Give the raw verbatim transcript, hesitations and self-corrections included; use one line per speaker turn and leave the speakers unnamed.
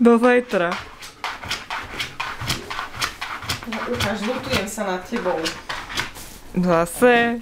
Do zajtra.
No ukáž, lutujem sa nad tebou.
Zase.